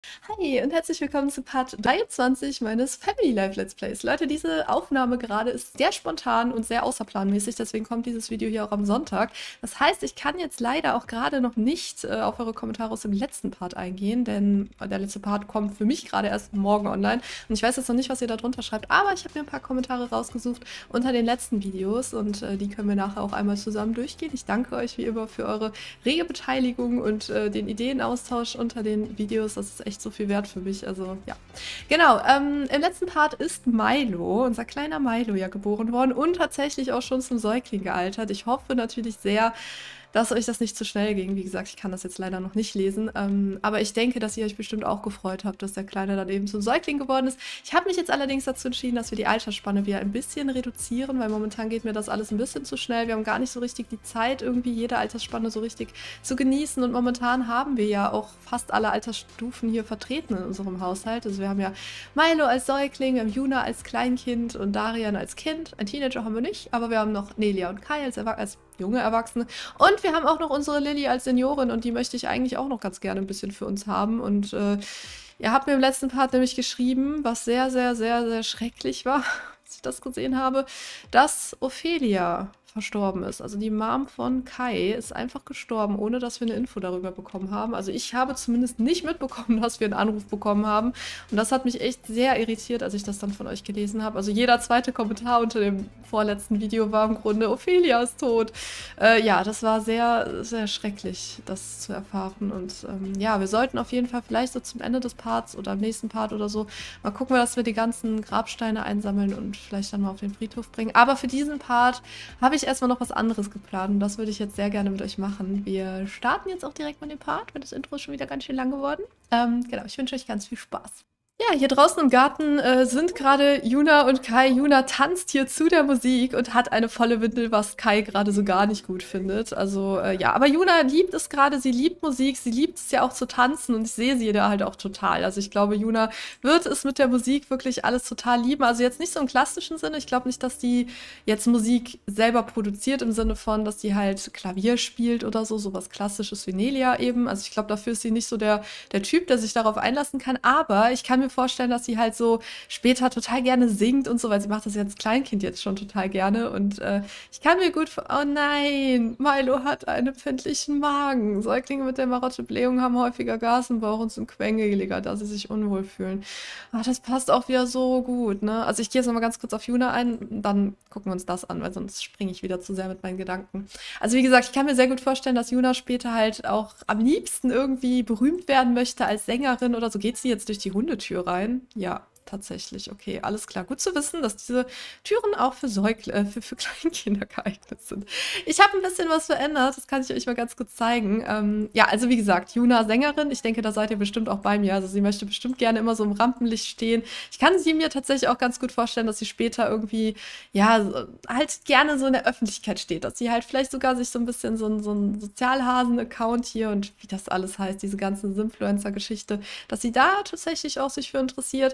Hi und herzlich willkommen zu Part 23 meines Family Life Let's Plays. Leute, diese Aufnahme gerade ist sehr spontan und sehr außerplanmäßig, deswegen kommt dieses Video hier auch am Sonntag. Das heißt, ich kann jetzt leider auch gerade noch nicht auf eure Kommentare aus dem letzten Part eingehen, denn der letzte Part kommt für mich gerade erst morgen online und ich weiß jetzt noch nicht, was ihr da drunter schreibt, aber ich habe mir ein paar Kommentare rausgesucht unter den letzten Videos und die können wir nachher auch einmal zusammen durchgehen. Ich danke euch wie immer für eure rege Beteiligung und den Ideenaustausch unter den Videos. Das ist echt so viel wert für mich. Also ja. Genau, im letzten Part ist Milo, unser kleiner Milo, ja geboren worden und tatsächlich auch schon zum Säugling gealtert. Ich hoffe natürlich sehr, dass euch das nicht zu schnell ging. Wie gesagt, ich kann das jetzt leider noch nicht lesen. Aber ich denke, dass ihr euch bestimmt auch gefreut habt, dass der Kleine dann eben zum Säugling geworden ist. Ich habe mich jetzt allerdings dazu entschieden, dass wir die Altersspanne wieder ein bisschen reduzieren, weil momentan geht mir das alles ein bisschen zu schnell. Wir haben gar nicht so richtig die Zeit, irgendwie jede Altersspanne so richtig zu genießen. Und momentan haben wir ja auch fast alle Altersstufen hier vertreten in unserem Haushalt. Also wir haben ja Milo als Säugling, wir haben Juna als Kleinkind und Darian als Kind. Ein Teenager haben wir nicht, aber wir haben noch Nelia und Kai als junge Erwachsene. Und wir haben auch noch unsere Lilly als Seniorin und die möchte ich eigentlich auch noch ganz gerne ein bisschen für uns haben. Und ihr habt mir im letzten Part nämlich geschrieben, was sehr, sehr, sehr, sehr schrecklich war, als ich das gesehen habe, dass Ophelia verstorben ist. Also die Mom von Kai ist einfach gestorben, ohne dass wir eine Info darüber bekommen haben. Also ich habe zumindest nicht mitbekommen, dass wir einen Anruf bekommen haben. Und das hat mich echt sehr irritiert, als ich das dann von euch gelesen habe. Also jeder zweite Kommentar unter dem vorletzten Video war im Grunde, Ophelia ist tot. Ja, das war sehr, sehr schrecklich, das zu erfahren. Und ja, wir sollten auf jeden Fall vielleicht so zum Ende des Parts oder im nächsten Part oder so mal gucken, dass wir die ganzen Grabsteine einsammeln und vielleicht dann mal auf den Friedhof bringen. Aber für diesen Part habe ich erstmal noch was anderes geplant und das würde ich jetzt sehr gerne mit euch machen. Wir starten jetzt auch direkt mit dem Part, weil das Intro ist schon wieder ganz schön lang geworden. Genau, ich wünsche euch ganz viel Spaß. Ja, hier draußen im Garten sind gerade Juna und Kai. Juna tanzt hier zu der Musik und hat eine volle Windel, was Kai gerade so gar nicht gut findet. Also ja, aber Juna liebt es gerade, sie liebt Musik, sie liebt es ja auch zu tanzen und ich sehe sie da halt auch total. Also ich glaube, Juna wird es mit der Musik wirklich alles total lieben. Also jetzt nicht so im klassischen Sinne. Ich glaube nicht, dass die jetzt Musik selber produziert im Sinne von, dass die halt Klavier spielt oder so, sowas Klassisches wie Nelia eben. Also ich glaube, dafür ist sie nicht so der Typ, der sich darauf einlassen kann. Aber ich kann mir vorstellen, dass sie halt so später total gerne singt und so, weil sie macht das ja als Kleinkind jetzt schon total gerne. Und ich kann mir gut oh nein, Milo hat einen empfindlichen Magen. Säuglinge mit der Marotte Blähung haben häufiger Gas im Bauch und sind quengeliger, da sie sich unwohl fühlen. Ach, das passt auch wieder so gut, ne? Also ich gehe jetzt noch mal ganz kurz auf Juna ein, dann gucken wir uns das an, weil sonst springe ich wieder zu sehr mit meinen Gedanken. Also wie gesagt, ich kann mir sehr gut vorstellen, dass Juna später halt auch am liebsten irgendwie berühmt werden möchte als Sängerin oder so. Geht sie jetzt durch die Hundetür rein? Ja, tatsächlich. Okay, alles klar. Gut zu wissen, dass diese Türen auch für Kleinkinder geeignet sind. Ich habe ein bisschen was verändert, das kann ich euch mal ganz kurz zeigen. Ja, also wie gesagt, Juna Sängerin, ich denke, da seid ihr bestimmt auch bei mir. Also sie möchte bestimmt gerne immer so im Rampenlicht stehen. Ich kann sie mir tatsächlich auch ganz gut vorstellen, dass sie später irgendwie, ja, halt gerne so in der Öffentlichkeit steht. Dass sie halt vielleicht sogar sich so ein bisschen so ein Sozialhasen-Account hier und wie das alles heißt, diese ganze Influencer-Geschichte, dass sie da tatsächlich auch sich für interessiert.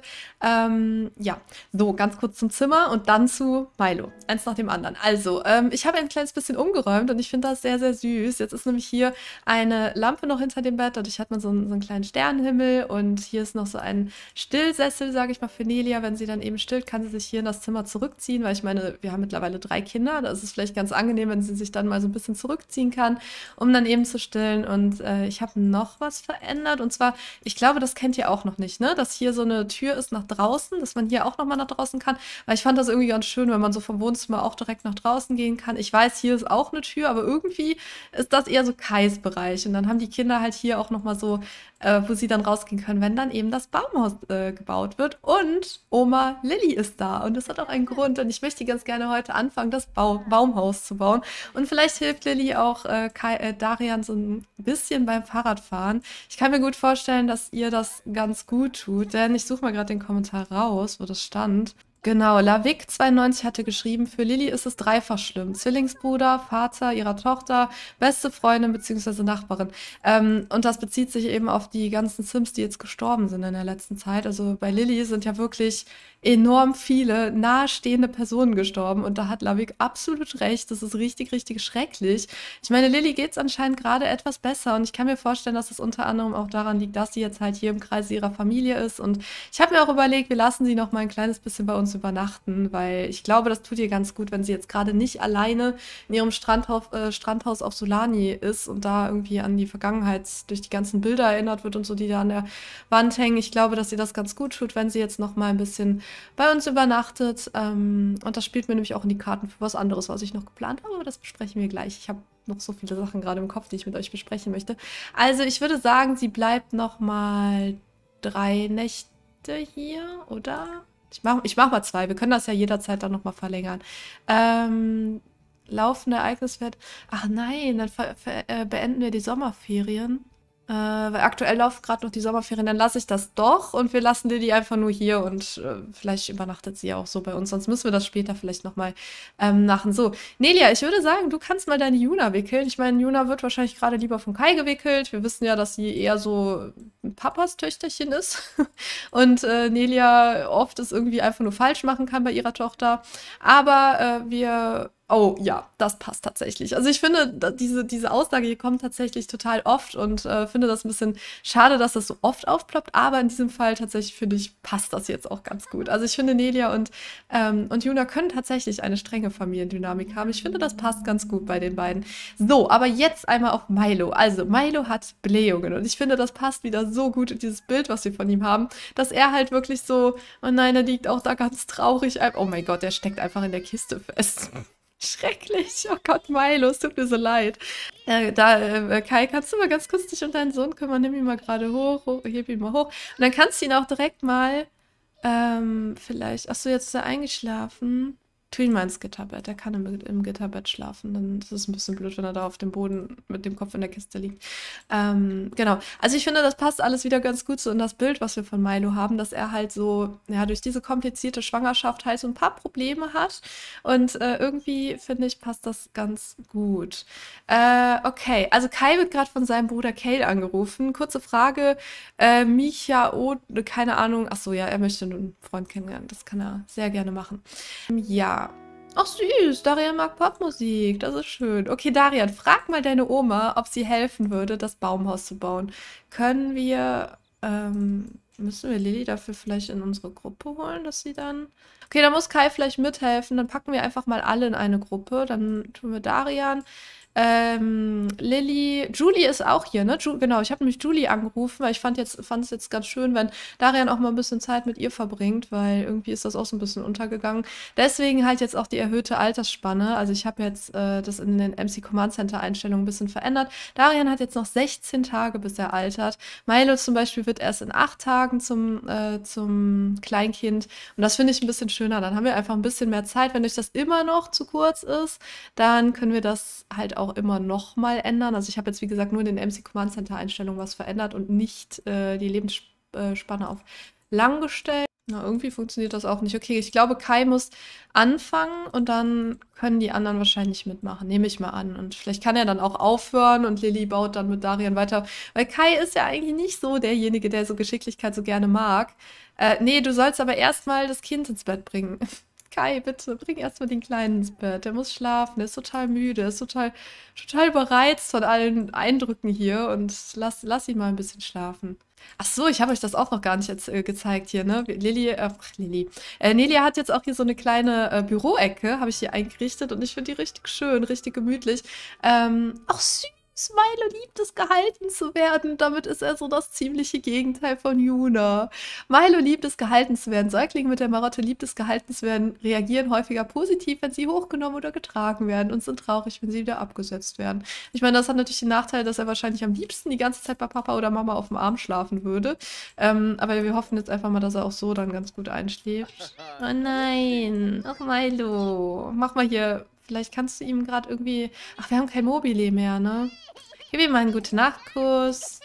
Ja, so ganz kurz zum Zimmer und dann zu Milo. Eins nach dem anderen. Also, ich habe ein kleines bisschen umgeräumt und ich finde das sehr, sehr süß. Jetzt ist nämlich hier eine Lampe noch hinter dem Bett. Dadurch hat man so einen kleinen Sternenhimmel und hier ist noch so ein Stillsessel, sage ich mal, für Nelia. Wenn sie dann eben stillt, kann sie sich hier in das Zimmer zurückziehen, weil ich meine, wir haben mittlerweile 3 Kinder. Da ist es vielleicht ganz angenehm, wenn sie sich dann mal so ein bisschen zurückziehen kann, um dann eben zu stillen. Und ich habe noch was verändert und zwar, ich glaube, das kennt ihr auch noch nicht, ne? Dass hier so eine Tür ist nach draußen, dass man hier auch noch mal nach draußen kann. Weil ich fand das irgendwie ganz schön, wenn man so vom Wohnzimmer auch direkt nach draußen gehen kann. Ich weiß, hier ist auch eine Tür, aber irgendwie ist das eher so Kais Bereich. Und dann haben die Kinder halt hier auch noch mal so, wo sie dann rausgehen können, wenn dann eben das Baumhaus gebaut wird. Und Oma Lilly ist da. Und das hat auch einen Grund. Und ich möchte ganz gerne heute anfangen, das Baumhaus zu bauen. Und vielleicht hilft Lilly auch Darian so ein bisschen beim Fahrradfahren. Ich kann mir gut vorstellen, dass ihr das ganz gut tut, denn ich suche mal gerade den Kommentar raus, wo das stand. Genau, Lavik92 hatte geschrieben, für Lilly ist es dreifach schlimm. Zwillingsbruder, Vater ihrer Tochter, beste Freundin bzw. Nachbarin. Und das bezieht sich eben auf die ganzen Sims, die jetzt gestorben sind in der letzten Zeit. Also bei Lilly sind ja wirklich enorm viele nahestehende Personen gestorben. Und da hat Lavik absolut recht. Das ist richtig, richtig schrecklich. Ich meine, Lilly geht es anscheinend gerade etwas besser. Und ich kann mir vorstellen, dass es unter anderem auch daran liegt, dass sie jetzt halt hier im Kreise ihrer Familie ist. Und ich habe mir auch überlegt, wir lassen sie noch mal ein kleines bisschen bei uns übernachten, weil ich glaube, das tut ihr ganz gut, wenn sie jetzt gerade nicht alleine in ihrem Strandhaus auf Solani ist und da irgendwie an die Vergangenheit durch die ganzen Bilder erinnert wird und so, die da an der Wand hängen. Ich glaube, dass ihr das ganz gut tut, wenn sie jetzt noch mal ein bisschen bei uns übernachtet. Und das spielt mir nämlich auch in die Karten für was anderes, was ich noch geplant habe, aber das besprechen wir gleich. Ich habe noch so viele Sachen gerade im Kopf, die ich mit euch besprechen möchte. Also ich würde sagen, sie bleibt noch mal 3 Nächte hier, oder? Ich mach mal 2. Wir können das ja jederzeit dann nochmal verlängern. Laufende Ereigniswert. Ach nein, dann beenden wir die Sommerferien. Weil aktuell laufen gerade noch die Sommerferien. Dann lasse ich das doch und wir lassen dir die einfach nur hier und vielleicht übernachtet sie ja auch so bei uns. Sonst müssen wir das später vielleicht nochmal machen. So, Nelia, ich würde sagen, du kannst mal deine Juna wickeln. Ich meine, Juna wird wahrscheinlich gerade lieber von Kai gewickelt. Wir wissen ja, dass sie eher so ein Papas Töchterchen ist. Und Nelia oft es irgendwie einfach nur falsch machen kann bei ihrer Tochter. Aber wir. Oh ja, das passt tatsächlich. Also ich finde, diese Aussage hier kommt tatsächlich total oft und finde das ein bisschen schade, dass das so oft aufploppt. Aber in diesem Fall tatsächlich, finde ich, passt das jetzt auch ganz gut. Also ich finde, Nelia und Juna können tatsächlich eine strenge Familiendynamik haben. Ich finde, das passt ganz gut bei den beiden. So, aber jetzt einmal auf Milo. Also Milo hat Blähungen und ich finde, das passt wieder so gut in dieses Bild, was wir von ihm haben, dass er halt wirklich so, oh nein, er liegt auch da ganz traurig. Oh mein Gott, der steckt einfach in der Kiste fest. Schrecklich. Oh Gott, Milo, es tut mir so leid. Kai, kannst du mal ganz kurz dich um deinen Sohn kümmern? Nimm ihn mal gerade hoch, heb ihn mal hoch. Und dann kannst du ihn auch direkt mal, vielleicht, achso, jetzt ist er eingeschlafen. Tu ihn mal ins Gitterbett. Er kann im Gitterbett schlafen. Dann ist es ein bisschen blöd, wenn er da auf dem Boden mit dem Kopf in der Kiste liegt. Genau. Also ich finde, das passt alles wieder ganz gut so in das Bild, was wir von Milo haben, dass er halt so, ja, durch diese komplizierte Schwangerschaft halt so ein paar Probleme hat. Und irgendwie, finde ich, passt das ganz gut. Okay, also Kai wird gerade von seinem Bruder Cale angerufen. Kurze Frage. Micha, keine Ahnung. Ach so, ja, er möchte einen Freund kennenlernen. Das kann er sehr gerne machen. Ja. Ach süß, Darian mag Popmusik, das ist schön. Okay, Darian, frag mal deine Oma, ob sie helfen würde, das Baumhaus zu bauen. Können wir, müssen wir Lilly dafür vielleicht in unsere Gruppe holen, dass sie dann... Okay, dann muss Kai vielleicht mithelfen, dann packen wir einfach mal alle in eine Gruppe. Dann tun wir Darian, Lilly, Julie ist auch hier, ne? Genau, ich habe nämlich Julie angerufen, weil ich fand es jetzt ganz schön, wenn Darian auch mal ein bisschen Zeit mit ihr verbringt, weil irgendwie ist das auch so ein bisschen untergegangen. Deswegen halt jetzt auch die erhöhte Altersspanne. Also ich habe jetzt das in den MC Command Center Einstellungen ein bisschen verändert. Darian hat jetzt noch 16 Tage, bis er altert. Milo zum Beispiel wird erst in 8 Tagen zum Kleinkind. Und das finde ich ein bisschen schöner. Dann haben wir einfach ein bisschen mehr Zeit. Wenn euch das immer noch zu kurz ist, dann können wir das halt auch immer noch mal ändern. Also ich habe jetzt, wie gesagt, nur in den MC Command Center Einstellungen was verändert und nicht die Lebensspanne auf lang gestellt. Na, irgendwie funktioniert das auch nicht. Okay, ich glaube, Kai muss anfangen und dann können die anderen wahrscheinlich mitmachen. Nehme ich mal an. Und vielleicht kann er dann auch aufhören und Lilly baut dann mit Darian weiter. Weil Kai ist ja eigentlich nicht so derjenige, der so Geschicklichkeit so gerne mag. Nee, du sollst aber erstmal das Kind ins Bett bringen. Kai, bitte, bring erstmal den Kleinen ins Bett. Der muss schlafen, der ist total müde, ist total überreizt von allen Eindrücken hier und lass ihn mal ein bisschen schlafen. Ach so, ich habe euch das auch noch gar nicht jetzt gezeigt hier, ne? Lilly. Nelia hat jetzt auch hier so eine kleine Büroecke, habe ich hier eingerichtet und ich finde die richtig schön, richtig gemütlich. Ach süß. Milo liebt es, gehalten zu werden. Damit ist er so das ziemliche Gegenteil von Juna. Milo liebt es, gehalten zu werden. Säuglinge mit der Marotte liebt es, gehalten zu werden, reagieren häufiger positiv, wenn sie hochgenommen oder getragen werden und sind traurig, wenn sie wieder abgesetzt werden. Ich meine, das hat natürlich den Nachteil, dass er wahrscheinlich am liebsten die ganze Zeit bei Papa oder Mama auf dem Arm schlafen würde. Aber wir hoffen jetzt einfach mal, dass er auch so dann ganz gut einschläft. Oh nein. Ach, Milo. Mach mal hier. Vielleicht kannst du ihm gerade irgendwie... Ach, wir haben kein Mobile mehr, ne? Gib ihm mal einen Gute-Nacht-Kuss.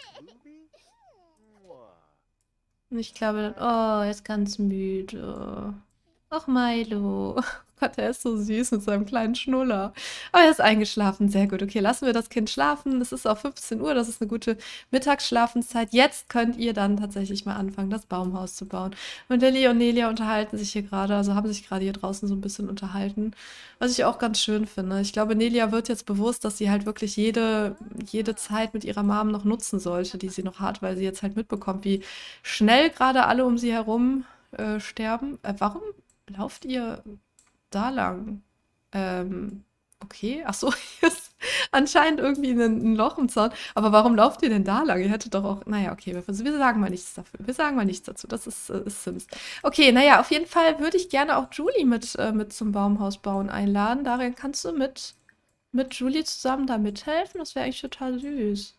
Und ich glaube dann... Oh, er ist ganz müde. Ach, Milo. Oh Gott, er ist so süß mit seinem kleinen Schnuller. Aber er ist eingeschlafen. Sehr gut. Okay, lassen wir das Kind schlafen. Es ist auch 15 Uhr. Das ist eine gute Mittagsschlafenszeit. Jetzt könnt ihr dann tatsächlich mal anfangen, das Baumhaus zu bauen. Und Lilly und Nelia unterhalten sich hier gerade, also haben sich gerade hier draußen so ein bisschen unterhalten. Was ich auch ganz schön finde. Ich glaube, Nelia wird jetzt bewusst, dass sie halt wirklich jede Zeit mit ihrer Mom noch nutzen sollte, die sie noch hat, weil sie jetzt halt mitbekommt, wie schnell gerade alle um sie herum sterben. Warum lauft ihr da lang? Okay. Ach so, hier ist anscheinend irgendwie ein Loch im Zaun. Aber warum lauft ihr denn da lang? Ihr hättet doch auch. Naja, okay, wir sagen mal nichts dafür. Wir sagen mal nichts dazu. Das ist Sims. Okay, naja, auf jeden Fall würde ich gerne auch Julie mit zum Baumhaus bauen einladen. Darin kannst du mit Julie zusammen da mithelfen. Das wäre eigentlich total süß.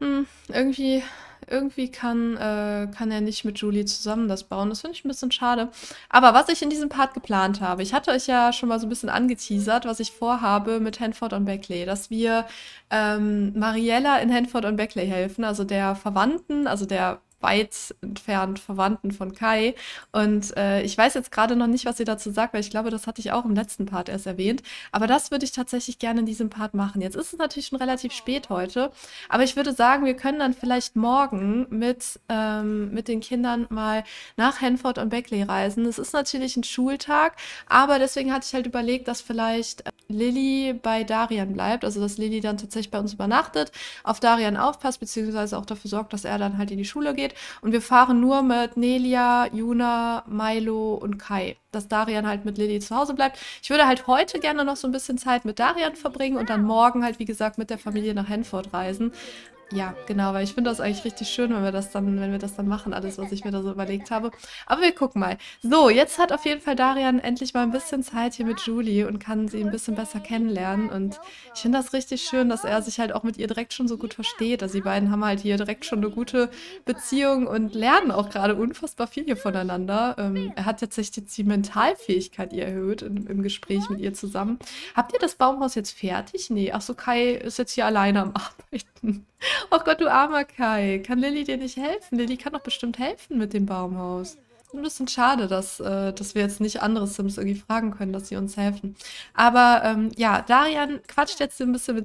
Irgendwie kann er nicht mit Julie zusammen das bauen. Das finde ich ein bisschen schade. Aber was ich in diesem Part geplant habe, ich hatte euch ja schon mal so ein bisschen angeteasert, was ich vorhabe mit Hanford und Beckley, dass wir Mariella in Hanford und Beckley helfen, also der Verwandten, also der weit entfernt Verwandten von Kai. Und ich weiß jetzt gerade noch nicht, was sie dazu sagt, weil ich glaube, das hatte ich auch im letzten Part erst erwähnt. Aber das würde ich tatsächlich gerne in diesem Part machen. Jetzt ist es natürlich schon relativ spät heute. Aber ich würde sagen, wir können dann vielleicht morgen mit den Kindern mal nach Hanford und Beckley reisen. Es ist natürlich ein Schultag, aber deswegen hatte ich halt überlegt, dass vielleicht Lilly bei Darian bleibt. Also, dass Lilly dann tatsächlich bei uns übernachtet, auf Darian aufpasst, beziehungsweise auch dafür sorgt, dass er dann halt in die Schule geht. Und wir fahren nur mit Nelia, Juna, Milo und Kai. Dass Darian halt mit Lilly zu Hause bleibt. Ich würde halt heute gerne noch so ein bisschen Zeit mit Darian verbringen und dann morgen halt, wie gesagt, mit der Familie nach Hanford reisen. Ja, genau, weil ich finde das eigentlich richtig schön, wenn wir das dann machen, alles, was ich mir da so überlegt habe. Aber wir gucken mal. So, jetzt hat auf jeden Fall Darian endlich mal ein bisschen Zeit hier mit Julie und kann sie ein bisschen besser kennenlernen. Und ich finde das richtig schön, dass er sich halt auch mit ihr direkt schon so gut versteht. Also die beiden haben halt hier direkt schon eine gute Beziehung und lernen auch gerade unfassbar viel hier voneinander. Er hat tatsächlich die Mentalfähigkeit ihr erhöht im Gespräch mit ihr zusammen. Habt ihr das Baumhaus jetzt fertig? Nee, ach so, Kai ist jetzt hier alleine am Arbeiten. Oh Gott, du armer Kai. Kann Lilly dir nicht helfen? Lilly kann doch bestimmt helfen mit dem Baumhaus. Ein bisschen schade, dass wir jetzt nicht andere Sims irgendwie fragen können, dass sie uns helfen. Aber ja, Darian quatscht jetzt so ein bisschen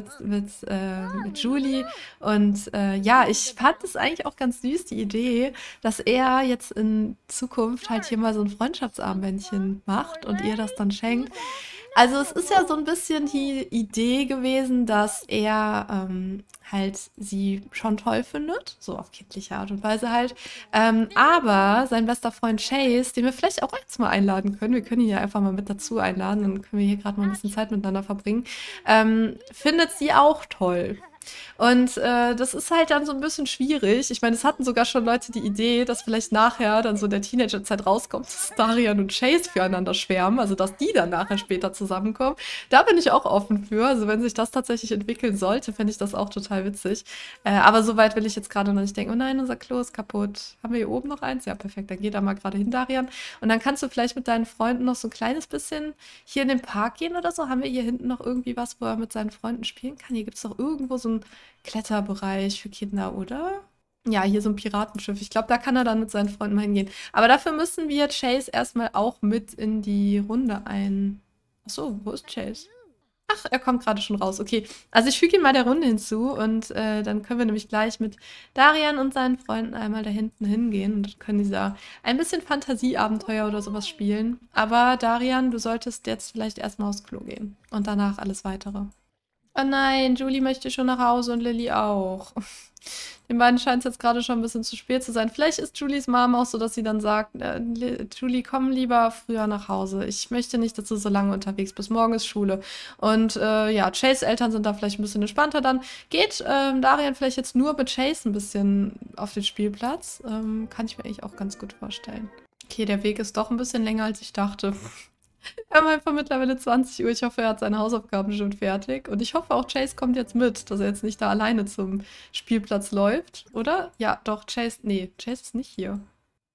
mit Julie. Und ja, ich fand es eigentlich auch ganz süß, die Idee, dass er jetzt in Zukunft halt hier mal so ein Freundschaftsarmbändchen macht und ihr das dann schenkt. Also es ist ja so ein bisschen die Idee gewesen, dass er halt sie schon toll findet, so auf kindliche Art und Weise halt. Aber sein bester Freund Chase, den wir vielleicht auch jetzt mal einladen können, wir können ihn ja einfach mal mit dazu einladen, dann können wir hier gerade mal ein bisschen Zeit miteinander verbringen, findet sie auch toll. Und das ist halt dann so ein bisschen schwierig. Ich meine, es hatten sogar schon Leute die Idee, dass vielleicht nachher dann so in der Teenagerzeit rauskommt, dass Darian und Chase füreinander schwärmen, also dass die dann nachher später zusammenkommen. Da bin ich auch offen für. Also wenn sich das tatsächlich entwickeln sollte, fände ich das auch total witzig. Aber so weit will ich jetzt gerade noch nicht denken. Oh nein, unser Klo ist kaputt. Haben wir hier oben noch eins? Ja, perfekt. Dann geh da mal gerade hin, Darian. Und dann kannst du vielleicht mit deinen Freunden noch so ein kleines bisschen hier in den Park gehen oder so. Haben wir hier hinten noch irgendwie was, wo er mit seinen Freunden spielen kann? Hier gibt es doch irgendwo so ein Kletterbereich für Kinder, oder? Ja, hier so ein Piratenschiff. Ich glaube, da kann er dann mit seinen Freunden mal hingehen. Aber dafür müssen wir Chase erstmal auch mit in die Runde ein. Achso, wo ist Chase? Ach, er kommt gerade schon raus. Okay, also ich füge ihn mal der Runde hinzu und dann können wir nämlich gleich mit Darian und seinen Freunden einmal da hinten hingehen und können dieser ein bisschen Fantasieabenteuer oder sowas spielen. Aber Darian, du solltest jetzt vielleicht erstmal aufs Klo gehen und danach alles weitere. Oh nein, Julie möchte schon nach Hause und Lilly auch. Den beiden scheint es jetzt gerade schon ein bisschen zu spät zu sein. Vielleicht ist Julies Mom auch so, dass sie dann sagt, Julie, komm lieber früher nach Hause. Ich möchte nicht, dass du so lange unterwegs bist. Morgen ist Schule. Und ja, Chase' Eltern sind da vielleicht ein bisschen entspannter. Dann geht Darian vielleicht jetzt nur mit Chase ein bisschen auf den Spielplatz. Kann ich mir eigentlich auch ganz gut vorstellen. Okay, der Weg ist doch ein bisschen länger, als ich dachte. Wir haben einfach mittlerweile 20 Uhr. Ich hoffe, er hat seine Hausaufgaben schon fertig. Und ich hoffe auch, Chase kommt jetzt mit, dass er jetzt nicht da alleine zum Spielplatz läuft. Oder? Ja, doch, Chase. Nee, Chase ist nicht hier.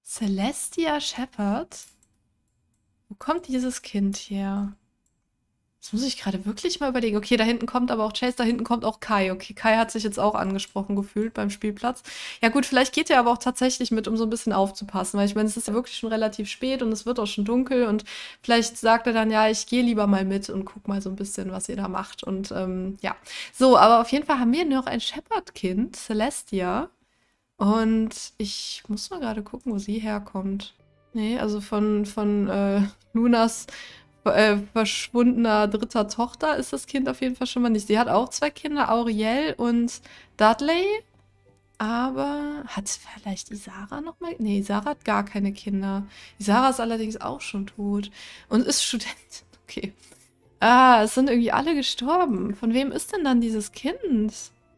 Celestia Shepard? Wo kommt dieses Kind her? Das muss ich gerade wirklich mal überlegen. Okay, da hinten kommt aber auch Chase, da hinten kommt auch Kai. Okay, Kai hat sich jetzt auch angesprochen gefühlt beim Spielplatz. Ja gut, vielleicht geht er aber auch tatsächlich mit, um so ein bisschen aufzupassen, weil ich meine, es ist ja wirklich schon relativ spät und es wird auch schon dunkel und vielleicht sagt er dann, ja, ich gehe lieber mal mit und guck mal so ein bisschen, was ihr da macht. Und ja. So, aber auf jeden Fall haben wir noch ein Shepherd-Kind, Celestia. Und ich muss mal gerade gucken, wo sie herkommt. Nee, also von Lunas verschwundener dritter Tochter ist das Kind auf jeden Fall schon mal nicht. Sie hat auch zwei Kinder, Auriel und Dudley. Aber hat vielleicht Isara noch mal? Nee, Isara hat gar keine Kinder. Isara ist allerdings auch schon tot und ist Studentin. Okay. Ah, es sind irgendwie alle gestorben. Von wem ist denn dann dieses Kind?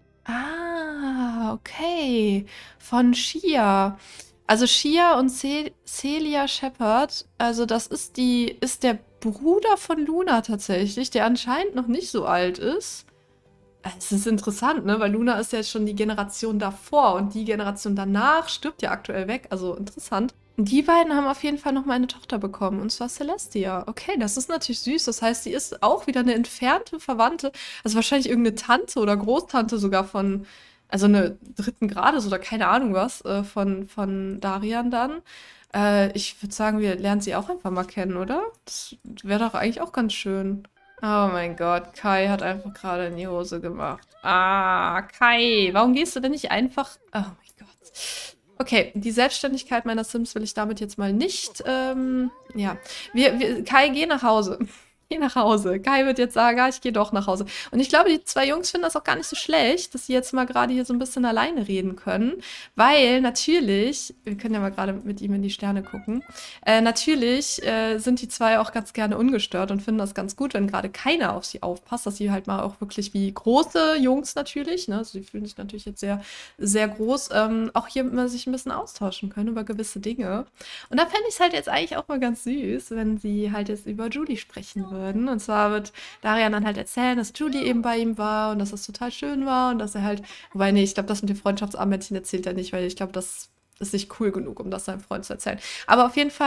Ah, okay. Von Shia. Also Shia und Celia Shepard, also das ist der Bruder von Luna tatsächlich, der anscheinend noch nicht so alt ist. Es ist interessant, ne? Weil Luna ist ja jetzt schon die Generation davor und die Generation danach stirbt ja aktuell weg. Also interessant. Und die beiden haben auf jeden Fall noch mal eine Tochter bekommen, und zwar Celestia. Okay, das ist natürlich süß. Das heißt, sie ist auch wieder eine entfernte Verwandte. Also wahrscheinlich irgendeine Tante oder Großtante sogar von, also eine dritten Grades oder keine Ahnung was, von Darian dann. Ich würde sagen, wir lernen sie auch einfach mal kennen, oder? Das wäre doch eigentlich auch ganz schön. Oh mein Gott, Kai hat einfach gerade in die Hose gemacht. Ah, Kai, warum gehst du denn nicht einfach... Oh mein Gott. Okay, die Selbstständigkeit meiner Sims will ich damit jetzt mal nicht... ja, Kai, geh nach Hause. Geh nach Hause. Kai wird jetzt sagen, ah, ich gehe doch nach Hause. Und ich glaube, die zwei Jungs finden das auch gar nicht so schlecht, dass sie jetzt mal gerade hier so ein bisschen alleine reden können. Weil natürlich, wir können ja mal gerade mit ihm in die Sterne gucken, natürlich sind die zwei auch ganz gerne ungestört und finden das ganz gut, wenn gerade keiner auf sie aufpasst, dass sie halt mal auch wirklich wie große Jungs natürlich, ne, also sie fühlen sich natürlich jetzt sehr, sehr groß, auch hier mal sich ein bisschen austauschen können über gewisse Dinge. Und da fände ich es halt jetzt eigentlich auch mal ganz süß, wenn sie halt jetzt über Julie sprechen würden. Und zwar wird Darian dann halt erzählen, dass Julie eben bei ihm war und dass das total schön war und dass er halt, wobei, nee, ich glaube, das mit dem Freundschaftsarmbändchen erzählt er nicht, weil ich glaube, das ist nicht cool genug, um das seinem Freund zu erzählen. Aber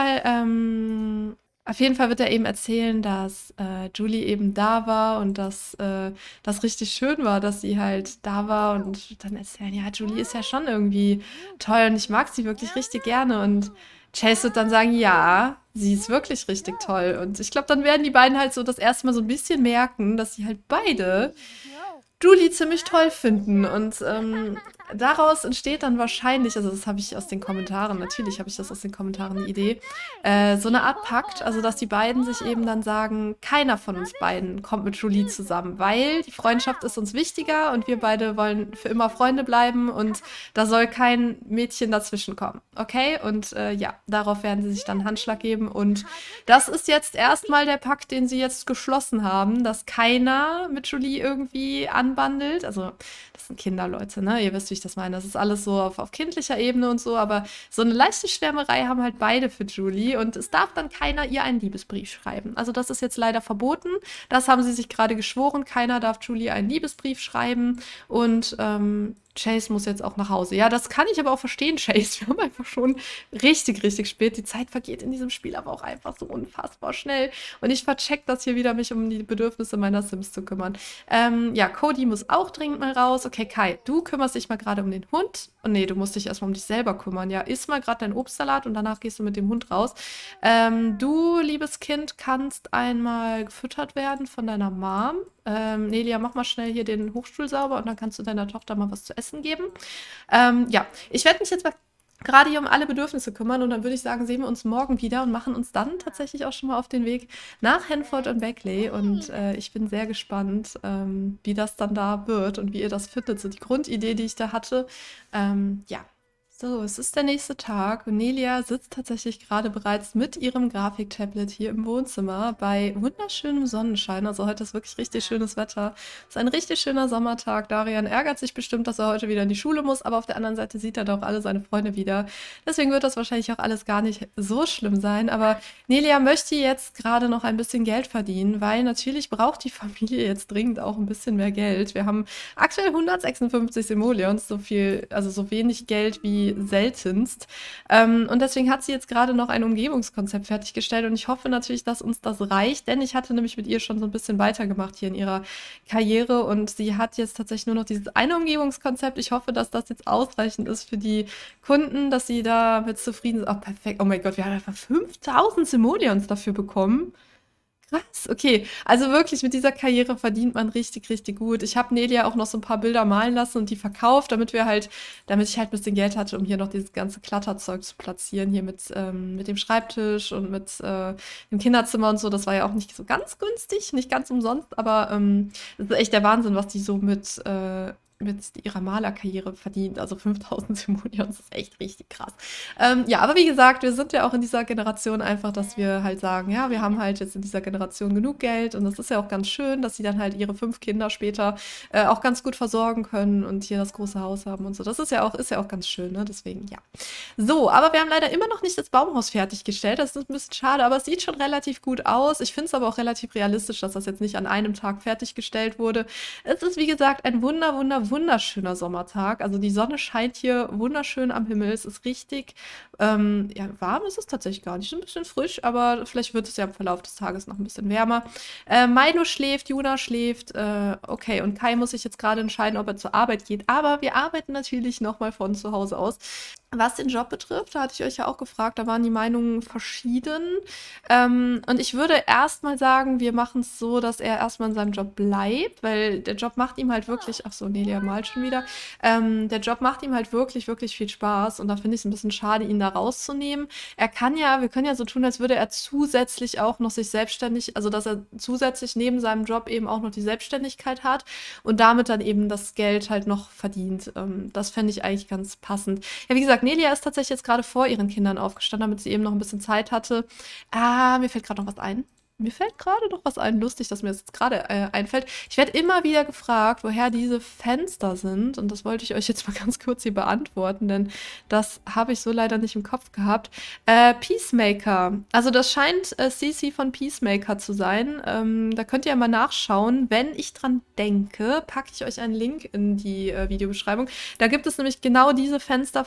auf jeden Fall wird er eben erzählen, dass Julie eben da war und dass das richtig schön war, dass sie halt da war und dann erzählen, ja, Julie ist ja schon irgendwie toll und ich mag sie wirklich richtig gerne und Chase wird dann sagen, ja, sie ist wirklich richtig toll. Und ich glaube, dann werden die beiden halt so das erste Mal so ein bisschen merken, dass sie halt beide Julie ziemlich toll finden. Und daraus entsteht dann wahrscheinlich, also das habe ich aus den Kommentaren, natürlich habe ich das aus den Kommentaren die Idee, so eine Art Pakt, also dass die beiden sich eben dann sagen, keiner von uns beiden kommt mit Julie zusammen, weil die Freundschaft ist uns wichtiger und wir beide wollen für immer Freunde bleiben und da soll kein Mädchen dazwischen kommen. Okay? Und ja, darauf werden sie sich dann einen Handschlag geben und das ist jetzt erstmal der Pakt, den sie jetzt geschlossen haben, dass keiner mit Julie irgendwie anbandelt. Also, das sind Kinderleute, ne? Ihr wisst, wie ich das meine. Das ist alles so auf kindlicher Ebene und so, aber so eine leichte Schwärmerei haben halt beide für Julie und es darf dann keiner ihr einen Liebesbrief schreiben. Also, das ist jetzt leider verboten. Das haben sie sich gerade geschworen. Keiner darf Julie einen Liebesbrief schreiben und Chase muss jetzt auch nach Hause. Ja, das kann ich aber auch verstehen, Chase. Wir haben einfach schon richtig, richtig spät. Die Zeit vergeht in diesem Spiel aber auch einfach so unfassbar schnell. Und ich vercheck das hier wieder, mich um die Bedürfnisse meiner Sims zu kümmern. Ja, Cody muss auch dringend mal raus. Okay, Kai, du kümmerst dich mal gerade um den Hund. Oh nee, du musst dich erstmal um dich selber kümmern. Ja, iss mal gerade deinen Obstsalat und danach gehst du mit dem Hund raus. Du, liebes Kind, kannst einmal gefüttert werden von deiner Mom. Nelia, mach mal schnell hier den Hochstuhl sauber und dann kannst du deiner Tochter mal was zu essen geben. Ja, ich werde mich jetzt mal gerade hier um alle Bedürfnisse kümmern und dann würde ich sagen, sehen wir uns morgen wieder und machen uns dann tatsächlich auch schon mal auf den Weg nach Hanford und Beckley und ich bin sehr gespannt, wie das dann da wird und wie ihr das findet. So die Grundidee, die ich da hatte, ja. So, es ist der nächste Tag und Nelia sitzt tatsächlich gerade bereits mit ihrem Grafiktablet hier im Wohnzimmer bei wunderschönem Sonnenschein. Also heute ist wirklich richtig schönes Wetter. Es ist ein richtig schöner Sommertag. Darian ärgert sich bestimmt, dass er heute wieder in die Schule muss, aber auf der anderen Seite sieht er doch alle seine Freunde wieder. Deswegen wird das wahrscheinlich auch alles gar nicht so schlimm sein. Aber Nelia möchte jetzt gerade noch ein bisschen Geld verdienen, weil natürlich braucht die Familie jetzt dringend auch ein bisschen mehr Geld. Wir haben aktuell 156 Simoleons, so viel, also so wenig Geld wie wie seltenst. Und deswegen hat sie jetzt gerade noch ein Umgebungskonzept fertiggestellt und ich hoffe natürlich, dass uns das reicht, denn ich hatte nämlich mit ihr schon so ein bisschen weitergemacht hier in ihrer Karriere und sie hat jetzt tatsächlich nur noch dieses eine Umgebungskonzept. Ich hoffe, dass das jetzt ausreichend ist für die Kunden, dass sie damit zufrieden sind. Oh, perfekt. Oh mein Gott, wir haben einfach 5000 Simoleons dafür bekommen. Krass, okay. Also wirklich, mit dieser Karriere verdient man richtig, richtig gut. Ich habe Nelia auch noch so ein paar Bilder malen lassen und die verkauft, damit ich halt ein bisschen Geld hatte, um hier noch dieses ganze Klatterzeug zu platzieren, hier mit dem Schreibtisch und mit dem Kinderzimmer und so. Das war ja auch nicht so ganz günstig, nicht ganz umsonst, aber das ist echt der Wahnsinn, was die so mit ihrer Malerkarriere verdient. Also 5000 Simoleons ist echt richtig krass. Ja, aber wie gesagt, wir sind ja auch in dieser Generation einfach, dass wir halt sagen, ja, wir haben halt jetzt in dieser Generation genug Geld und das ist ja auch ganz schön, dass sie dann halt ihre 5 Kinder später auch ganz gut versorgen können und hier das große Haus haben und so. Das ist ja auch ganz schön, ne? Deswegen, ja. So, aber wir haben leider immer noch nicht das Baumhaus fertiggestellt. Das ist ein bisschen schade, aber es sieht schon relativ gut aus. Ich finde es aber auch relativ realistisch, dass das jetzt nicht an einem Tag fertiggestellt wurde. Es ist, wie gesagt, ein wunderschöner Sommertag. Also die Sonne scheint hier wunderschön am Himmel. Es ist richtig, ja, warm ist es tatsächlich gar nicht. Ein bisschen frisch, aber vielleicht wird es ja im Verlauf des Tages noch ein bisschen wärmer. Milo schläft, Juna schläft. Okay, und Kai muss sich jetzt gerade entscheiden, ob er zur Arbeit geht. Aber wir arbeiten natürlich nochmal von zu Hause aus. Was den Job betrifft, da hatte ich euch ja auch gefragt, da waren die Meinungen verschieden. Und ich würde erstmal sagen, wir machen es so, dass er erstmal in seinem Job bleibt, weil der Job macht ihm halt wirklich, ach so, Nelia malt schon wieder, der Job macht ihm halt wirklich viel Spaß und da finde ich es ein bisschen schade, ihn da rauszunehmen. Wir können ja so tun, als würde er zusätzlich auch noch sich selbstständig, also dass er zusätzlich neben seinem Job eben auch noch die Selbstständigkeit hat und damit dann eben das Geld halt noch verdient. Das fände ich eigentlich ganz passend. Ja, wie gesagt, Nelia ist tatsächlich jetzt gerade vor ihren Kindern aufgestanden, damit sie eben noch ein bisschen Zeit hatte. Ah, mir fällt gerade noch was ein. Mir fällt gerade noch was ein. Lustig, dass mir das jetzt gerade einfällt. Ich werde immer wieder gefragt, woher diese Fenster sind. Und das wollte ich euch jetzt mal ganz kurz hier beantworten, denn das habe ich so leider nicht im Kopf gehabt. Peacemaker. Also das scheint CC von Peacemaker zu sein. Da könnt ihr mal nachschauen. Wenn ich dran denke, packe ich euch einen Link in die Videobeschreibung. Da gibt es nämlich genau diese Fenster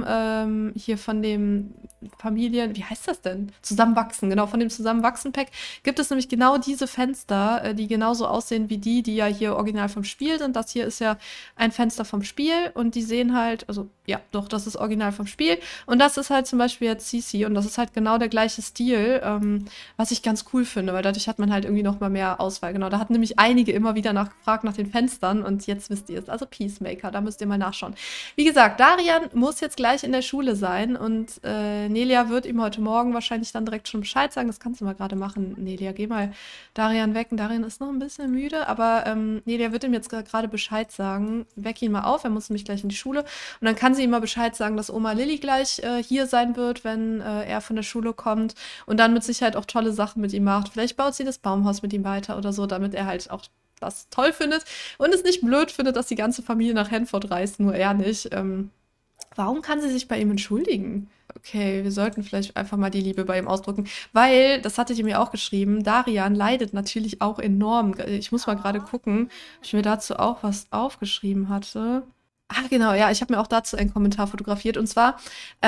hier von dem wie heißt das denn? Zusammenwachsen, genau, von dem Zusammenwachsen-Pack gibt es nämlich genau diese Fenster, die genauso aussehen wie die ja hier original vom Spiel sind. Das hier ist ja ein Fenster vom Spiel und die sehen halt, also ja, doch, das ist original vom Spiel. Und das ist halt zum Beispiel jetzt CC und das ist halt genau der gleiche Stil, was ich ganz cool finde, weil dadurch hat man halt irgendwie noch mal mehr Auswahl. Genau, da hatten nämlich einige immer wieder nachgefragt nach den Fenstern und jetzt wisst ihr es. Also Peacemaker, da müsst ihr mal nachschauen. Wie gesagt, Darian muss jetzt gleich in der Schule sein und Nelia wird ihm heute Morgen wahrscheinlich dann direkt schon Bescheid sagen. Das kannst du mal gerade machen, Nelia. Geh mal Darian wecken. Darian ist noch ein bisschen müde, aber Nelia wird ihm jetzt gerade Bescheid sagen. Weck ihn mal auf, er muss nämlich gleich in die Schule. Und dann kann sie ihm mal Bescheid sagen, dass Oma Lilly gleich hier sein wird, wenn er von der Schule kommt. Und dann mit Sicherheit auch tolle Sachen mit ihm macht. Vielleicht baut sie das Baumhaus mit ihm weiter oder so, damit er halt auch das toll findet und es nicht blöd findet, dass die ganze Familie nach Hanford reist, nur er nicht. Warum kann sie sich bei ihm entschuldigen? Okay, wir sollten vielleicht einfach mal die Liebe bei ihm ausdrücken, weil, das hattet ihr mir auch geschrieben, Darian leidet natürlich auch enorm. Ich muss mal gerade gucken, ob ich mir dazu auch was aufgeschrieben hatte. Ah, genau, ja, ich habe mir auch dazu einen Kommentar fotografiert. Und zwar,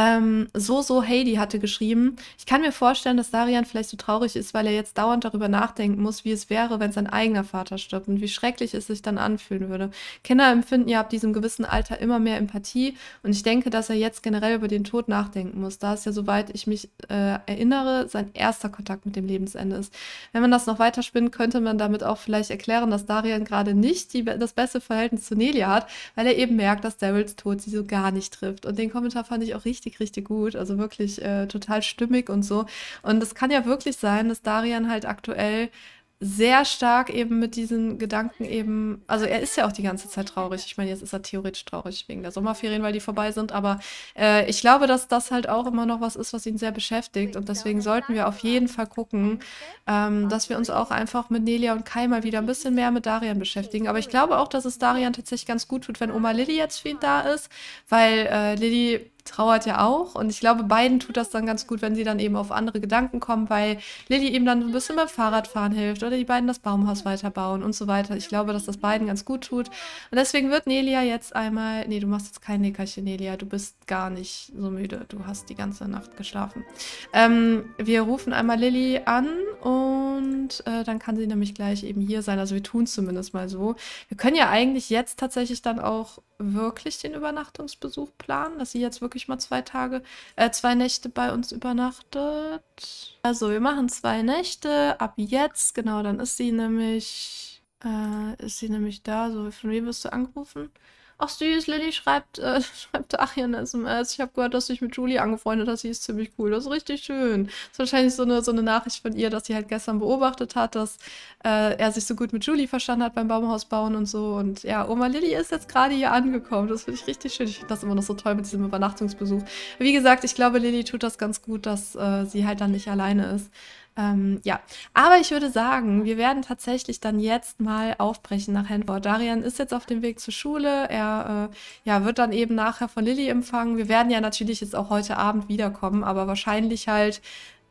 Heidi hatte geschrieben, ich kann mir vorstellen, dass Darian vielleicht so traurig ist, weil er jetzt dauernd darüber nachdenken muss, wie es wäre, wenn sein eigener Vater stirbt und wie schrecklich es sich dann anfühlen würde. Kinder empfinden ja ab diesem gewissen Alter immer mehr Empathie und ich denke, dass er jetzt generell über den Tod nachdenken muss, da es ja, soweit ich mich erinnere, sein erster Kontakt mit dem Lebensende ist. Wenn man das noch weiterspinnt, könnte man damit auch vielleicht erklären, dass Darian gerade nicht das beste Verhältnis zu Nelia hat, weil er eben merkt, dass Daryls Tod sie so gar nicht trifft. Und den Kommentar fand ich auch richtig gut. Also wirklich total stimmig und so. Und es kann ja wirklich sein, dass Darian halt aktuell sehr stark eben mit diesen Gedanken eben, also er ist ja auch die ganze Zeit traurig. Ich meine, jetzt ist er theoretisch traurig wegen der Sommerferien, weil die vorbei sind, aber ich glaube, dass das halt auch immer noch was ist, was ihn sehr beschäftigt und deswegen sollten wir auf jeden Fall gucken, dass wir uns auch einfach mit Nelia und Kai mal wieder ein bisschen mehr mit Darian beschäftigen. Aber ich glaube auch, dass es Darian tatsächlich ganz gut tut, wenn Oma Lilly jetzt für ihn da ist, weil Lilly trauert ja auch. Und ich glaube, beiden tut das dann ganz gut, wenn sie dann eben auf andere Gedanken kommen, weil Lilly eben dann so ein bisschen beim Fahrradfahren hilft oder die beiden das Baumhaus weiterbauen und so weiter. Ich glaube, dass das beiden ganz gut tut. Und deswegen wird Nelia jetzt einmal... Nee, du machst jetzt kein Nickerchen, Nelia. Du bist gar nicht so müde. Du hast die ganze Nacht geschlafen. Wir rufen einmal Lilly an und dann kann sie nämlich gleich eben hier sein. Also wir tun es zumindest mal so. Wir können ja eigentlich jetzt tatsächlich dann auch wirklich den Übernachtungsbesuch planen, dass sie jetzt wirklich mal 2 Nächte bei uns übernachtet. Also wir machen 2 Nächte ab jetzt, genau, dann ist sie nämlich da. So, von wem wirst du angerufen? Ach süß, Lilly schreibt Achim eine SMS. Ich habe gehört, dass du dich mit Julie angefreundet hast. Sie ist ziemlich cool. Das ist richtig schön. Das ist wahrscheinlich so eine Nachricht von ihr, dass sie halt gestern beobachtet hat, dass er sich so gut mit Julie verstanden hat beim Baumhaus bauen und so. Und ja, Oma Lilly ist jetzt gerade hier angekommen. Das finde ich richtig schön. Ich finde das immer noch so toll mit diesem Übernachtungsbesuch. Wie gesagt, ich glaube, Lilly tut das ganz gut, dass sie halt dann nicht alleine ist. Ja, aber ich würde sagen, wir werden tatsächlich dann jetzt mal aufbrechen nach Hanford. Darian ist jetzt auf dem Weg zur Schule. Er ja, wird dann eben nachher von Lilly empfangen. Wir werden ja natürlich jetzt auch heute Abend wiederkommen, aber wahrscheinlich halt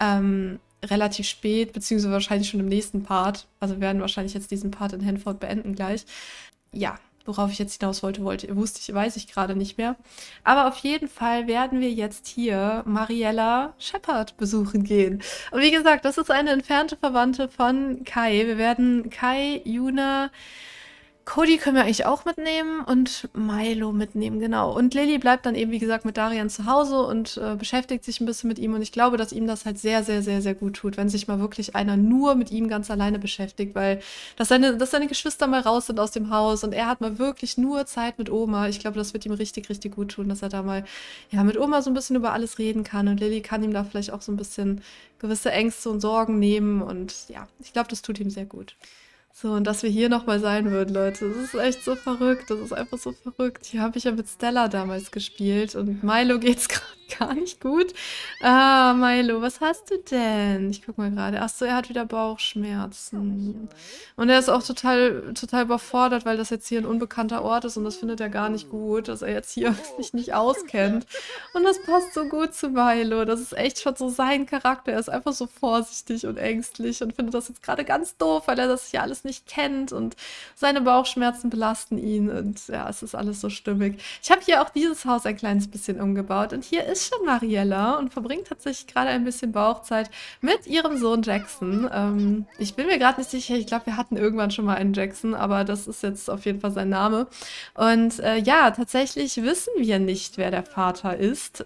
relativ spät, beziehungsweise wahrscheinlich schon im nächsten Part. Also wir werden wahrscheinlich jetzt diesen Part in Hanford beenden gleich. Ja. Worauf ich jetzt hinaus weiß ich gerade nicht mehr. Aber auf jeden Fall werden wir jetzt hier Mariella Shepard besuchen gehen. Und wie gesagt, das ist eine entfernte Verwandte von Kai. Wir werden Kai, Yuna, Cody können wir eigentlich auch mitnehmen und Milo mitnehmen, genau. Und Lilly bleibt dann eben, wie gesagt, mit Darian zu Hause und beschäftigt sich ein bisschen mit ihm. Und ich glaube, dass ihm das halt sehr, sehr, sehr, sehr gut tut, wenn sich mal wirklich einer nur mit ihm ganz alleine beschäftigt, weil dass seine Geschwister mal raus sind aus dem Haus und er hat mal wirklich nur Zeit mit Oma. Ich glaube, das wird ihm richtig, richtig gut tun, dass er da mal ja, mit Oma so ein bisschen über alles reden kann. Und Lilly kann ihm da vielleicht auch so ein bisschen gewisse Ängste und Sorgen nehmen. Und ja, ich glaube, das tut ihm sehr gut. So, und dass wir hier nochmal sein würden, Leute. Das ist echt so verrückt. Das ist einfach so verrückt. Hier habe ich ja mit Stella damals gespielt und Milo geht's gerade gar nicht gut. Ah, Milo, was hast du denn? Ich guck mal gerade. Achso, er hat wieder Bauchschmerzen. Und er ist auch total, total überfordert, weil das jetzt hier ein unbekannter Ort ist und das findet er gar nicht gut, dass er jetzt hier sich nicht auskennt. Und das passt so gut zu Milo. Das ist echt schon so sein Charakter. Er ist einfach so vorsichtig und ängstlich und findet das jetzt gerade ganz doof, weil er das hier alles nicht kennt und seine Bauchschmerzen belasten ihn und ja, es ist alles so stimmig. Ich habe hier auch dieses Haus ein kleines bisschen umgebaut und hier ist schon Mariella und verbringt tatsächlich gerade ein bisschen Bauchzeit mit ihrem Sohn Jackson. Ich bin mir gerade nicht sicher, ich glaube, wir hatten irgendwann schon mal einen Jackson, aber das ist jetzt auf jeden Fall sein Name. Und ja, tatsächlich wissen wir nicht, wer der Vater ist.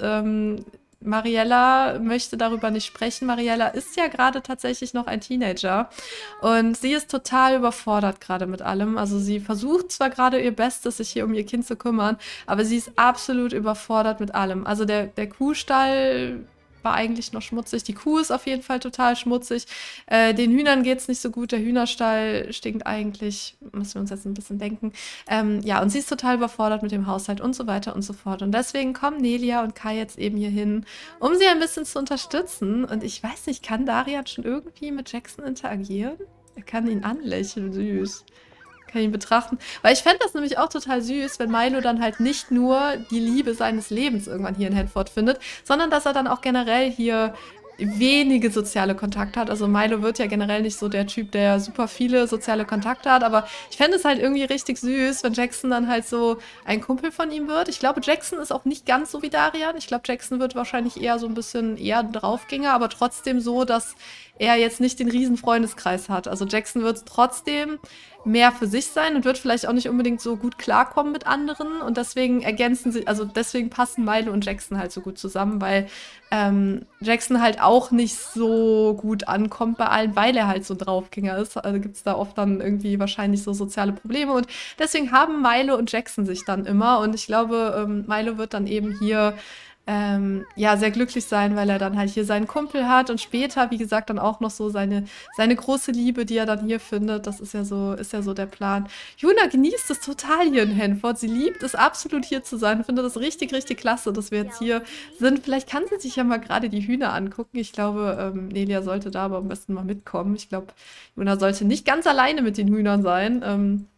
Mariella möchte darüber nicht sprechen. Mariella ist ja gerade tatsächlich noch ein Teenager und sie ist total überfordert gerade mit allem. Also sie versucht zwar gerade ihr Bestes, sich hier um ihr Kind zu kümmern, aber sie ist absolut überfordert mit allem. Also der Kuhstall war eigentlich noch schmutzig. Die Kuh ist auf jeden Fall total schmutzig. Den Hühnern geht es nicht so gut. Der Hühnerstall stinkt eigentlich. Müssen wir uns jetzt ein bisschen denken. Ja, und sie ist total überfordert mit dem Haushalt und so weiter und so fort. Und deswegen kommen Nelia und Kai jetzt eben hier hin, um sie ein bisschen zu unterstützen. Und ich weiß nicht, kann Darian schon irgendwie mit Jackson interagieren? Er kann ihn anlächeln, süß. Kann ihn betrachten. Weil ich fände das nämlich auch total süß, wenn Milo dann halt nicht nur die Liebe seines Lebens irgendwann hier in Hanford findet, sondern dass er dann auch generell hier wenige soziale Kontakte hat. Also Milo wird ja generell nicht so der Typ, der super viele soziale Kontakte hat, aber ich fände es halt irgendwie richtig süß, wenn Jackson dann halt so ein Kumpel von ihm wird. Ich glaube, Jackson ist auch nicht ganz so wie Darian. Ich glaube, Jackson wird wahrscheinlich eher so ein bisschen eher Draufgänger, aber trotzdem so, dass er jetzt nicht den riesen Freundeskreis hat. Also Jackson wird trotzdem mehr für sich sein und wird vielleicht auch nicht unbedingt so gut klarkommen mit anderen und deswegen deswegen passen Milo und Jackson halt so gut zusammen, weil Jackson halt auch nicht so gut ankommt bei allen, weil er halt so ein Draufgänger ist. Also gibt es da oft dann irgendwie wahrscheinlich so soziale Probleme und deswegen haben Milo und Jackson sich dann immer und ich glaube, Milo wird dann eben hier ja, sehr glücklich sein, weil er dann halt hier seinen Kumpel hat und später, wie gesagt, dann auch noch so seine große Liebe, die er dann hier findet. Das ist ja so der Plan. Yuna genießt es total hier in Hanford. Sie liebt es absolut hier zu sein. Ich finde das richtig, richtig klasse, dass wir jetzt hier sind. Vielleicht kann sie sich ja mal gerade die Hühner angucken. Ich glaube, Nelia sollte da aber am besten mal mitkommen. Ich glaube, Yuna sollte nicht ganz alleine mit den Hühnern sein.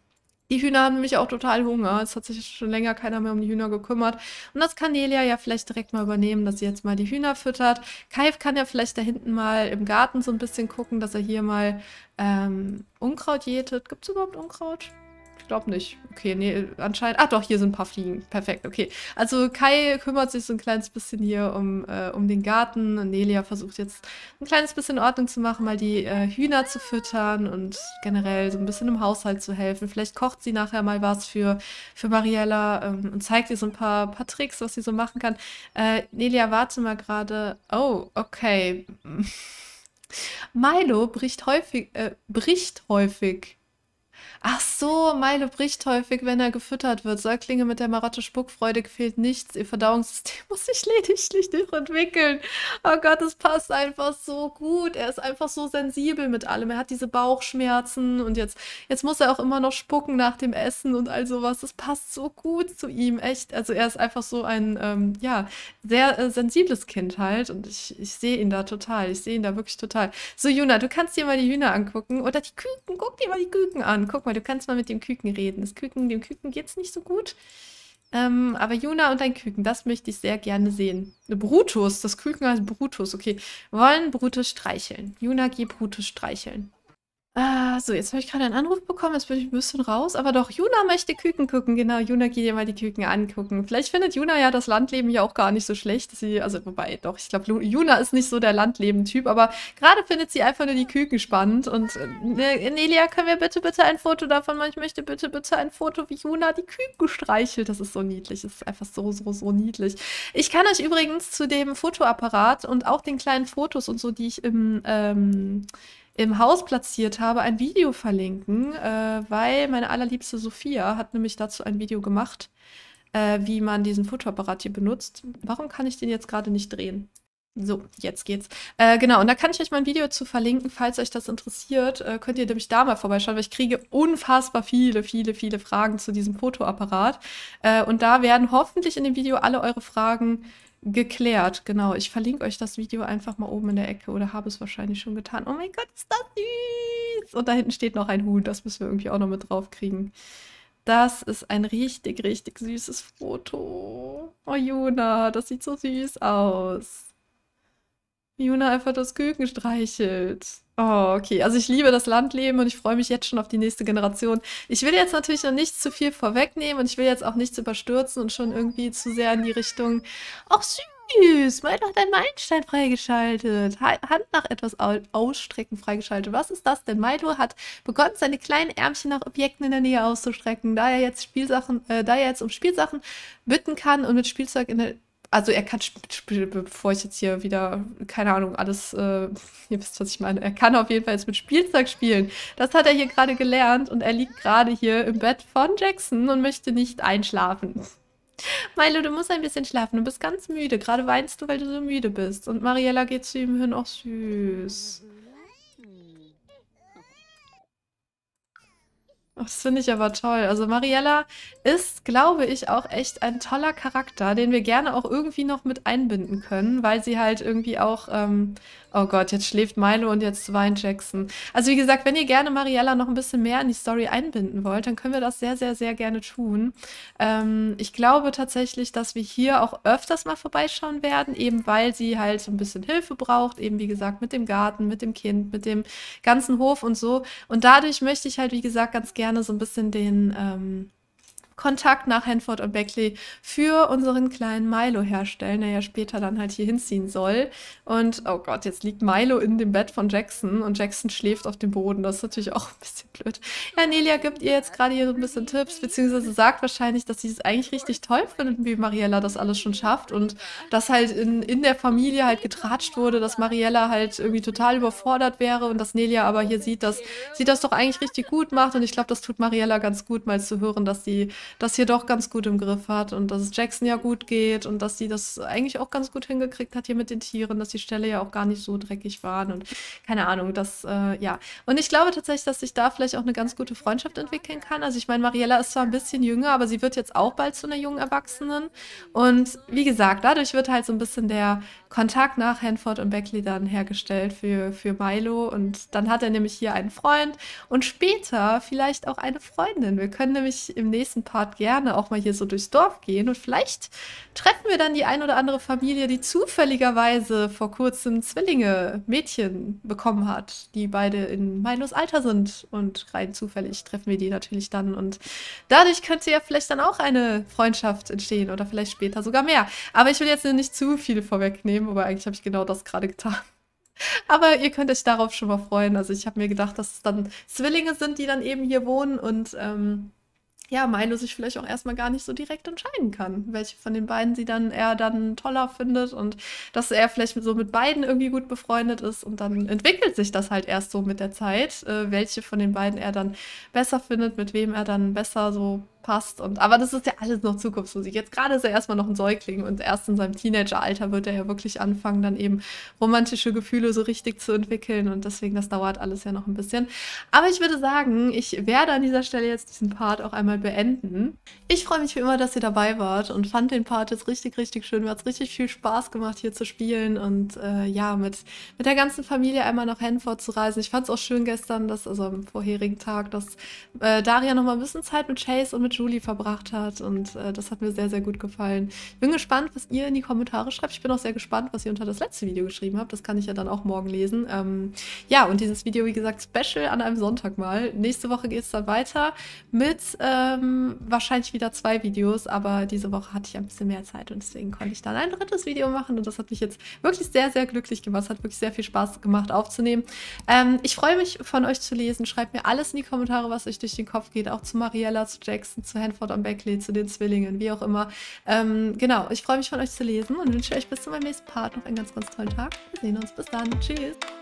Die Hühner haben nämlich auch total Hunger. Es hat sich schon länger keiner mehr um die Hühner gekümmert. Und das kann Nelia ja vielleicht direkt mal übernehmen, dass sie jetzt mal die Hühner füttert. Kai kann ja vielleicht da hinten mal im Garten so ein bisschen gucken, dass er hier mal Unkraut jätet. Gibt es überhaupt Unkraut? Ich glaube nicht. Okay, nee, anscheinend. Ah, doch, hier sind ein paar Fliegen. Perfekt, okay. Also Kai kümmert sich so ein kleines bisschen hier um den Garten. Und Nelia versucht jetzt ein kleines bisschen Ordnung zu machen, mal die Hühner zu füttern und generell so ein bisschen im Haushalt zu helfen. Vielleicht kocht sie nachher mal was für Mariella und zeigt ihr so ein paar Tricks, was sie so machen kann. Nelia, warte mal gerade. Oh, okay. Milo bricht häufig. Ach so, Milo bricht häufig, wenn er gefüttert wird. Säuglinge mit der Marotte Spuckfreude fehlt nichts. Ihr Verdauungssystem muss sich lediglich noch entwickeln. Oh Gott, das passt einfach so gut. Er ist einfach so sensibel mit allem. Er hat diese Bauchschmerzen und jetzt muss er auch immer noch spucken nach dem Essen und all sowas. Das passt so gut zu ihm, echt. Also er ist einfach so ein, ja, sehr sensibles Kind halt und ich sehe ihn da total. Ich sehe ihn da wirklich total. So, Juna, du kannst dir mal die Hühner angucken oder die Küken. Guck dir mal die Küken an. Guck mal, du kannst mal mit dem Küken reden. Dem Küken geht's nicht so gut. Aber Juna und dein Küken, das möchte ich sehr gerne sehen. Brutus, das Küken heißt Brutus. Okay, wollen Brutus streicheln. Juna, geh Brutus streicheln. Ah, so, jetzt habe ich gerade einen Anruf bekommen, jetzt bin ich ein bisschen raus. Aber doch, Juna möchte Küken gucken. Genau, Juna, geh dir mal die Küken angucken. Vielleicht findet Juna ja das Landleben ja auch gar nicht so schlecht. Also, wobei, doch, ich glaube, Juna ist nicht so der Landleben-Typ, aber gerade findet sie einfach nur die Küken spannend. Und Nelia, können wir bitte ein Foto davon machen? Ich möchte bitte ein Foto, wie Juna die Küken streichelt. Das ist so niedlich. Das ist einfach so niedlich. Ich kann euch übrigens zu dem Fotoapparat und auch den kleinen Fotos und so, die ich im Haus platziert habe, ein Video verlinken, weil meine allerliebste Sophia hat nämlich dazu ein Video gemacht, wie man diesen Fotoapparat hier benutzt. Warum kann ich den jetzt gerade nicht drehen? So, jetzt geht's. Genau, und da kann ich euch mal ein Video zu verlinken, falls euch das interessiert. Könnt ihr nämlich da mal vorbeischauen, weil ich kriege unfassbar viele Fragen zu diesem Fotoapparat. Und da werden hoffentlich in dem Video alle eure Fragen geklärt. Genau, ich verlinke euch das Video einfach mal oben in der Ecke oder habe es wahrscheinlich schon getan. Oh mein Gott, ist das süß! Und da hinten steht noch ein Huhn, das müssen wir irgendwie auch noch mit drauf kriegen. Das ist ein richtig süßes Foto. Oh, Juna, das sieht so süß aus. Juna einfach das Küken streichelt. Oh, okay. Also ich liebe das Landleben und ich freue mich jetzt schon auf die nächste Generation. Ich will jetzt natürlich noch nicht zu viel vorwegnehmen und ich will jetzt auch nichts überstürzen und schon irgendwie zu sehr in die Richtung. Ach, süß. Milo hat einen Meilenstein freigeschaltet. Hand nach etwas ausstrecken freigeschaltet. Was ist das denn? Milo hat begonnen, seine kleinen Ärmchen nach Objekten in der Nähe auszustrecken, da er jetzt um Spielsachen bitten kann und mit Spielzeug in der also er kann, bevor ich jetzt hier wieder, keine Ahnung, alles, ihr wisst, was ich meine. Er kann auf jeden Fall jetzt mit Spielzeug spielen. Das hat er hier gerade gelernt und er liegt gerade hier im Bett von Jackson und möchte nicht einschlafen. Milo, du musst ein bisschen schlafen. Du bist ganz müde. Gerade weinst du, weil du so müde bist. Und Mariella geht zu ihm hin. Ach, süß. Ach, das finde ich aber toll. Also Mariella ist, glaube ich, auch echt ein toller Charakter, den wir gerne auch irgendwie noch mit einbinden können, weil sie halt irgendwie auch, oh Gott, jetzt schläft Milo und jetzt weint Jackson. Also wie gesagt, wenn ihr gerne Mariella noch ein bisschen mehr in die Story einbinden wollt, dann können wir das sehr gerne tun. Ich glaube tatsächlich, dass wir hier auch öfters mal vorbeischauen werden, eben weil sie halt so ein bisschen Hilfe braucht, eben wie gesagt mit dem Garten, mit dem Kind, mit dem ganzen Hof und so. Und dadurch möchte ich halt, wie gesagt, ganz gerne so ein bisschen den Kontakt nach Hanford und Beckley für unseren kleinen Milo herstellen, der ja später dann halt hier hinziehen soll. Und, oh Gott, jetzt liegt Milo in dem Bett von Jackson und Jackson schläft auf dem Boden. Das ist natürlich auch ein bisschen blöd. Ja, Nelia gibt ihr jetzt gerade hier so ein bisschen Tipps, beziehungsweise sagt wahrscheinlich, dass sie es eigentlich richtig toll findet, wie Mariella das alles schon schafft und dass halt in der Familie halt getratscht wurde, dass Mariella halt irgendwie total überfordert wäre und dass Nelia aber hier sieht, dass sie das doch eigentlich richtig gut macht. Und ich glaube, das tut Mariella ganz gut, mal zu hören, dass sie das hier doch ganz gut im Griff hat und dass es Jackson ja gut geht und dass sie das eigentlich auch ganz gut hingekriegt hat hier mit den Tieren, dass die Ställe ja auch gar nicht so dreckig waren und keine Ahnung, ja. Und ich glaube tatsächlich, dass sich da vielleicht auch eine ganz gute Freundschaft entwickeln kann. Also ich meine, Mariella ist zwar ein bisschen jünger, aber sie wird jetzt auch bald zu einer jungen Erwachsenen und wie gesagt, dadurch wird halt so ein bisschen der Kontakt nach Hanford und Beckley dann hergestellt für Milo. Und dann hat er nämlich hier einen Freund und später vielleicht auch eine Freundin. Wir können nämlich im nächsten Part gerne auch mal hier so durchs Dorf gehen und vielleicht treffen wir dann die ein oder andere Familie, die zufälligerweise vor kurzem Zwillinge, Mädchen bekommen hat, die beide in Milos Alter sind. Und rein zufällig treffen wir die natürlich dann. Und dadurch könnte ja vielleicht dann auch eine Freundschaft entstehen oder vielleicht später sogar mehr. Aber ich will jetzt nicht zu viel vorwegnehmen, wobei eigentlich habe ich genau das gerade getan. Aber ihr könnt euch darauf schon mal freuen. Also ich habe mir gedacht, dass es dann Zwillinge sind, die dann eben hier wohnen und ja, Milo sich vielleicht auch erstmal gar nicht so direkt entscheiden kann, welche von den beiden sie dann eher dann toller findet und dass er vielleicht so mit beiden irgendwie gut befreundet ist und dann entwickelt sich das halt erst so mit der Zeit, welche von den beiden er dann besser findet, mit wem er dann besser so passt. Aber das ist ja alles noch Zukunftsmusik. Jetzt gerade ist er erstmal noch ein Säugling und erst in seinem Teenageralter wird er ja wirklich anfangen, dann eben romantische Gefühle so richtig zu entwickeln und deswegen, das dauert alles ja noch ein bisschen. Aber ich würde sagen, ich werde an dieser Stelle jetzt diesen Part auch einmal beenden. Ich freue mich wie immer, dass ihr dabei wart und fand den Part jetzt richtig, richtig schön. Mir hat es richtig viel Spaß gemacht, hier zu spielen und ja, mit der ganzen Familie einmal nach Hanford zu reisen. Ich fand es auch schön gestern, also am vorherigen Tag, dass Daria noch mal ein bisschen Zeit mit Chase und mit Julie verbracht hat und das hat mir sehr, sehr gut gefallen. Ich bin gespannt, was ihr in die Kommentare schreibt. Ich bin auch sehr gespannt, was ihr unter das letzte Video geschrieben habt. Das kann ich ja dann auch morgen lesen. Ja, und dieses Video, wie gesagt, Special an einem Sonntag mal. Nächste Woche geht es dann weiter mit wahrscheinlich wieder 2 Videos, aber diese Woche hatte ich ein bisschen mehr Zeit und deswegen konnte ich dann ein drittes Video machen und das hat mich jetzt wirklich sehr, sehr glücklich gemacht. Es hat wirklich sehr viel Spaß gemacht aufzunehmen. Ich freue mich, von euch zu lesen. Schreibt mir alles in die Kommentare, was euch durch den Kopf geht, auch zu Mariella, zu Jackson, zu Hanford und Beckley, zu den Zwillingen, wie auch immer. Genau, ich freue mich, von euch zu lesen und wünsche euch bis zu meinem nächsten Part noch einen ganz, ganz tollen Tag. Wir sehen uns. Bis dann. Tschüss.